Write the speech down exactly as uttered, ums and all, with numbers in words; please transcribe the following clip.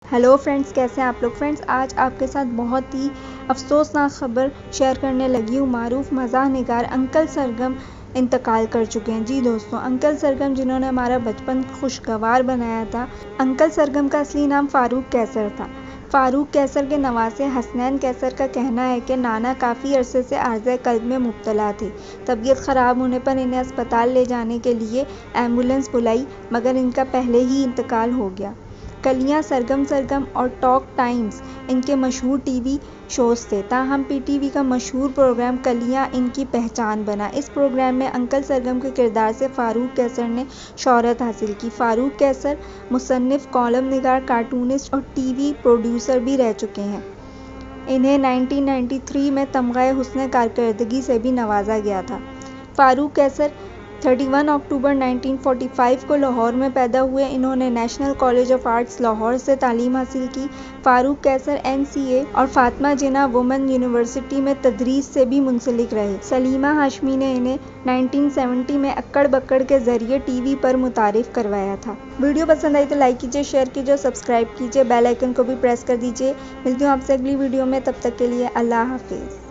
Hello friends, कैसे हैं आप लोग। फ्रेंड्स, आज आपके साथ बहुत ही अफसोसनाक खबर शेयर करने लगी हूँ। मारूफ मज़ाह निगार अंकल सरगम इंतकाल कर चुके हैं। जी दोस्तों, अंकल सरगम जिन्होंने हमारा बचपन खुशगवार बनाया था। अंकल सरगम का असली नाम फ़ारूक कैसर था। फ़ारूक कैसर के नवासे हसनैन कैसर का कहना है कि नाना काफ़ी अरसे से आर्ज़े क़ल्ब में मुब्तला थे। तबीयत ख़राब होने पर इन्हें अस्पताल ले जाने के लिए एम्बुलेंस बुलाई, मगर इनका पहले ही इंतकाल हो गया। कलियां, सरगम सरगम और टॉक टाइम्स इनके मशहूर टीवी शोज़ थे। ताहम पीटीवी का मशहूर प्रोग्राम कलियां इनकी पहचान बना। इस प्रोग्राम में अंकल सरगम के किरदार से फ़ारूक कैसर ने शोहरत हासिल की। फ़ारूक कैसर मुसन्निफ़, कॉलम निगार, कार्टूनिस्ट और टीवी प्रोड्यूसर भी रह चुके हैं। इन्हें नाइनटीन नाइंटी थ्री में तमग़ा हुस्न कारकर्दगी से भी नवाजा गया था। फ़ारूक कैसर इकतीस अक्टूबर नाइनटीन फोर्टी फाइव को लाहौर में पैदा हुए। इन्होंने national college of arts Lahore से तालीम हासिल की। फ़ारूक कैसर एन सी ए और फ़ातिमा जिन्ना वुमेन यूनिवर्सिटी में तदरीस से भी मुंसलिक रहे। सलीमा हाशमी ने इन्हें नाइनटीन सेवेंटी में अक्कड़ बक्कड़ के ज़रिए टीवी पर मुतारिफ़ करवाया था। वीडियो पसंद आई तो लाइक कीजिए, शेयर कीजिए और सब्सक्राइब कीजिए। बेल आइकन को भी प्रेस कर दीजिए। मिलती हूँ आपसे अगली वीडियो में, तब तक के लिए अल्लाह हाफिज़।